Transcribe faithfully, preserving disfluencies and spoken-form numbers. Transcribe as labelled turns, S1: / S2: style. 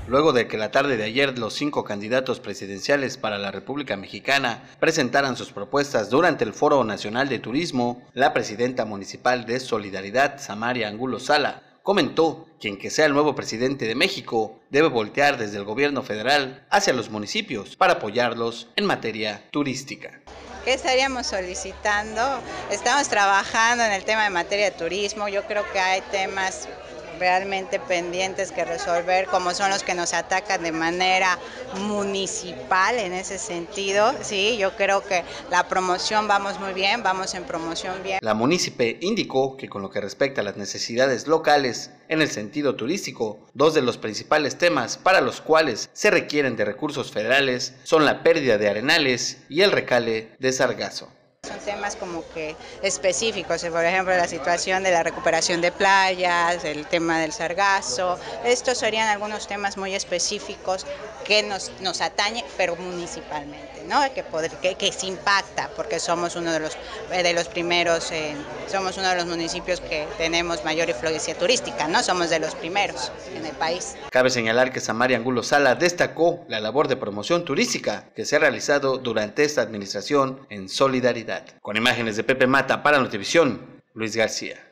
S1: luego de que la tarde de ayer los cinco candidatos presidenciales para la República Mexicana presentaran sus propuestas durante el Foro Nacional de Turismo. La presidenta municipal de Solidaridad, Samaria Angulo Sala, comentó que quien que sea el nuevo presidente de México debe voltear desde el gobierno federal hacia los municipios para apoyarlos en materia turística.
S2: ¿Qué estaríamos solicitando? Estamos trabajando en el tema de materia de turismo. Yo creo que hay temas realmente pendientes que resolver, como son los que nos atacan de manera municipal en ese sentido. Sí, yo creo que la promoción vamos muy bien, vamos en promoción bien.
S1: La munícipe indicó que con lo que respecta a las necesidades locales en el sentido turístico, dos de los principales temas para los cuales se requieren de recursos federales son la pérdida de arenales y el recale de sargazo.
S2: Son temas como que específicos, por ejemplo la situación de la recuperación de playas, el tema del sargazo. Estos serían algunos temas muy específicos que nos, nos atañen, pero municipalmente, ¿no? Que, poder, que, que se impacta, porque somos uno de los, de los primeros, eh, somos uno de los municipios que tenemos mayor influencia turística, ¿no? Somos de los primeros en el país.
S1: Cabe señalar que Samaria Angulo Sala destacó la labor de promoción turística que se ha realizado durante esta administración en Solidaridad. Con imágenes de Pepe Mata para Notivisión, Luis García.